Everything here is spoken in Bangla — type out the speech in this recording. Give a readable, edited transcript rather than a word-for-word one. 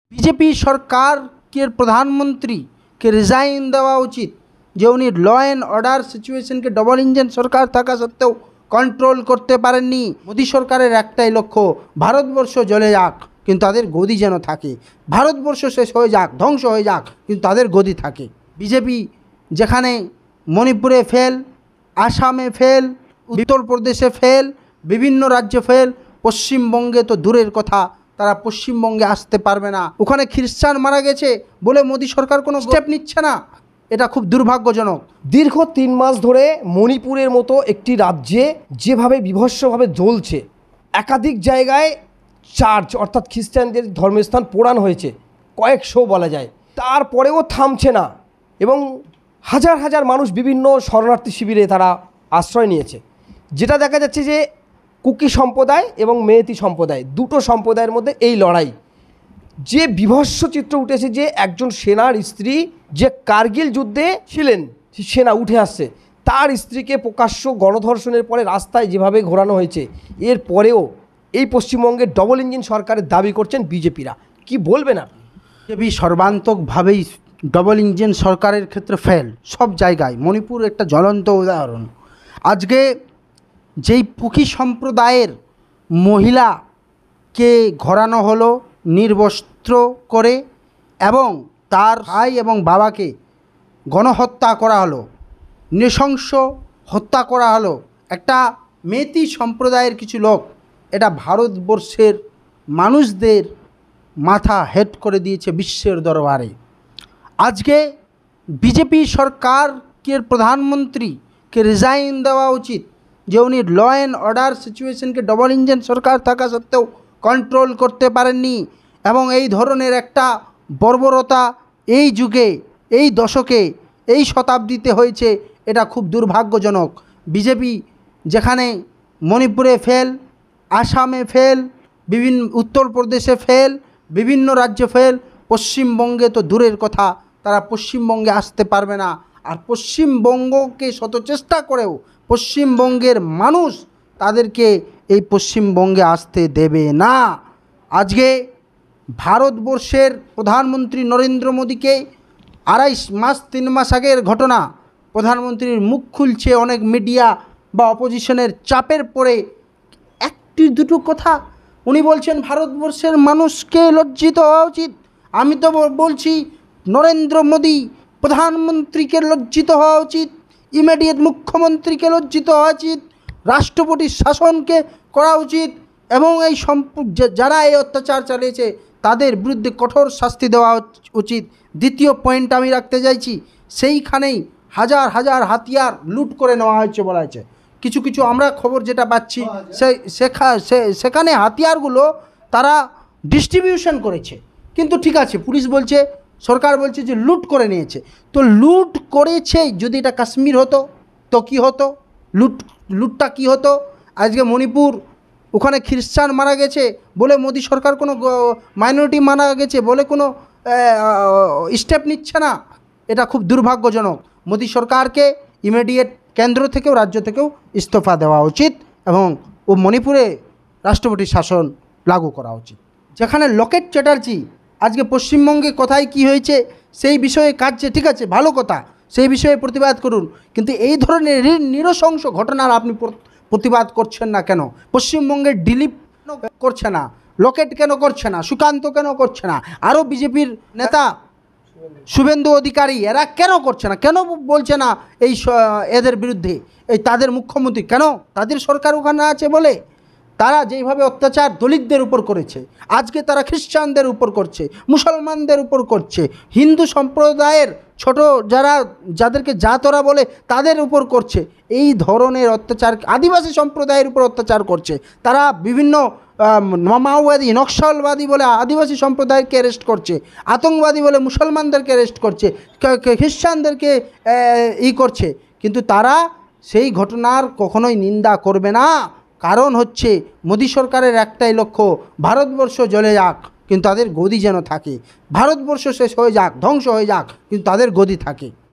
बीजेपी सरकार के प्रधानमंत्री के रिजाइन देवा उचित যে উনি ল অ্যান্ড অর্ডার সিচুয়েশনকে ডবল ইঞ্জিন সরকার থাকা সত্ত্বেও কন্ট্রোল করতে পারেননি। মোদী সরকারের একটাই লক্ষ্য, ভারতবর্ষ জ্বলে যাক কিন্তু তাদের গদি যেন থাকে, ভারতবর্ষ শেষ হয়ে যাক, ধ্বংস হয়ে যাক কিন্তু তাদের গদি থাকে। বিজেপি যেখানে মণিপুরে ফেল, আসামে ফেল, উত্তরপ্রদেশে ফেল, বিভিন্ন রাজ্যে ফেল, পশ্চিমবঙ্গে তো দূরের কথা, তারা পশ্চিমবঙ্গে আসতে পারবে না। ওখানে খ্রিস্টান মারা গেছে বলে মোদী সরকার কোনো স্টেপ নিচ্ছে না, এটা খুব দুর্ভাগ্যজনক। দীর্ঘ 3 মাস ধরে মণিপুরের মতো একটি রাজ্যে যেভাবে বিভৎসভাবে জ্বলছে, একাধিক জায়গায় চার্চ অর্থাৎ খ্রিস্টানদের ধর্মস্থান পোড়ানো হয়েছে, কয়েকশো বলা যায়, তারপরেও থামছে না এবং হাজার হাজার মানুষ বিভিন্ন শরণার্থী শিবিরে তারা আশ্রয় নিয়েছে। যেটা দেখা যাচ্ছে যে কুকি সম্প্রদায় এবং মেয়েতি সম্প্রদায়, দুটো সম্প্রদায়ের মধ্যে এই লড়াই। যে বিভৎস চিত্র উঠেছে যে একজন সেনার স্ত্রী যে কার্গিল যুদ্ধে ছিলেন, সেনা উঠে আসছে, তার স্ত্রীকে প্রকাশ্য গণধর্ষণের পরে রাস্তায় যেভাবে ঘোরানো হয়েছে, এর পরেও এই পশ্চিমবঙ্গের ডবল ইঞ্জিন সরকারের দাবি করছেন বিজেপিরা। কি বলবে না? বিজেপি সর্বান্তকভাবেই ডবল ইঞ্জিন সরকারের ক্ষেত্রে ফেল সব জায়গায়। মণিপুর একটা জ্বলন্ত উদাহরণ। আজকে যেই কুকি সম্প্রদায়ের মহিলাকে ঘোরানো হলো নির্বস্ত্র করে এবং তার ভাই এবং বাবাকে গণহত্যা করা হলো, নৃশংস হত্যা করা হলো একটা মেতি সম্প্রদায়ের কিছু লোক, এটা ভারতবর্ষের মানুষদের মাথা হেট করে দিয়েছে বিশ্বের দরবারে। আজকে বিজেপি সরকারকে প্রধানমন্ত্রীকে রিজাইন দেওয়া উচিত যে উনি ল অ্যান্ড অর্ডার সিচুয়েশনকে ডবল ইঞ্জিন সরকার থাকা সত্ত্বেও কন্ট্রোল করতে পারেননি এবং এই ধরনের একটা বর্বরতা এই যুগে, এই দশকে, এই শতাব্দীতে হয়েছে, এটা খুব দুর্ভাগ্যজনক। বিজেপি যেখানে মণিপুরে ফেল, আসামে ফেল, বিভিন্ন উত্তরপ্রদেশে ফেল, বিভিন্ন রাজ্যে ফেল, পশ্চিমবঙ্গে তো দূরের কথা, তারা পশ্চিমবঙ্গে আসতে পারবে না। আর পশ্চিমবঙ্গকে শত চেষ্টা করেও পশ্চিমবঙ্গের মানুষ তাদেরকে এই পশ্চিমবঙ্গে আসতে দেবে না। আজকে ভারতবর্ষের প্রধানমন্ত্রী নরেন্দ্র মোদীকে 3 মাস আগের ঘটনা, প্রধানমন্ত্রীর মুখ খুলছে অনেক মিডিয়া বা অপোজিশনের চাপের পরে, একটি দুটো কথা উনি বলছেন ভারতবর্ষের মানুষকে লজ্জিত হওয়া উচিত। আমি তো বলছি নরেন্দ্র মোদী প্রধানমন্ত্রীকে লজ্জিত হওয়া উচিত, ইমিডিয়েট মুখ্যমন্ত্রীকে লজ্জিত হওয়া উচিত, রাষ্ট্রপতির শাসনকে করা উচিত এবং এই যারা এই অত্যাচার চালিয়েছে তাদের বিরুদ্ধে কঠোর শাস্তি দেওয়া উচিত। দ্বিতীয় পয়েন্ট আমি রাখতে চাইছি, সেইখানেই হাজার হাজার হাতিয়ার লুট করে নেওয়া হয়েছে বলা হয়েছে। কিছু কিছু আমরা খবর যেটা পাচ্ছি সেখানে হাতিয়ারগুলো তারা ডিস্ট্রিবিউশন করেছে, কিন্তু ঠিক আছে, পুলিশ বলছে, সরকার বলছে যে লুট করে নিয়েছে। তো লুট করেছে, যদি এটা কাশ্মীর হতো তো কী হতো? লুটটা কী হতো? আজকে মণিপুর, ওখানে খ্রিস্টান মারা গেছে বলে মোদী সরকার কোনো মাইনরিটি মারা গেছে বলে কোনো স্টেপ নিচ্ছে না, এটা খুব দুর্ভাগ্যজনক। মোদী সরকারকে ইমিডিয়েট কেন্দ্র থেকেও রাজ্য থেকেও ইস্তফা দেওয়া উচিত এবং মণিপুরে রাষ্ট্রপতি শাসন লাগু করা উচিত। যেখানে লকেট চ্যাটার্জি আজকে পশ্চিমবঙ্গে কোথায় কি হয়েছে সেই বিষয়ে কাটছে, ঠিক আছে, ভালো কথা, সেই বিষয়ে প্রতিবাদ করুন, কিন্তু এই ধরনের নৃশংস ঘটনার আপনি প্রতিবাদ করছেন না কেন? পশ্চিমবঙ্গের দিলীপ করছে না, লকেট কেন করছে না, সুকান্ত কেন করছে না, আরও বিজেপির নেতা শুভেন্দু অধিকারী এরা কেন করছে না, কেন বলছে না এই এদের বিরুদ্ধে? এই তাদের মুখ্যমন্ত্রী কেন, তাদের সরকার ওখানে আছে বলে তারা যেইভাবে অত্যাচার দলিতদের উপর করেছে, আজকে তারা খ্রিস্টানদের উপর করছে, মুসলমানদের উপর করছে, হিন্দু সম্প্রদায়ের ছোট যাদেরকে জাতরা বলে তাদের উপর করছে। এই ধরনের অত্যাচার আদিবাসী সম্প্রদায়ের উপর অত্যাচার করছে। তারা বিভিন্ন মাওবাদী, নকশালবাদী বলে আদিবাসী সম্প্রদায়কে অ্যারেস্ট করছে, আতঙ্কবাদী বলে মুসলমানদেরকে অ্যারেস্ট করছে, খ্রিস্টানদেরকে করছে, কিন্তু তারা সেই ঘটনার কখনোই নিন্দা করবে না। কারণ হচ্ছে মোদী সরকারের একটাই লক্ষ্য, ভারতবর্ষ জ্বলে যাক কিন্তু তাদের গদি যেন থাকে, ভারতবর্ষ শেষ হয়ে যাক, ধ্বংস হয়ে যাক কিন্তু তাদের গদি থাকে।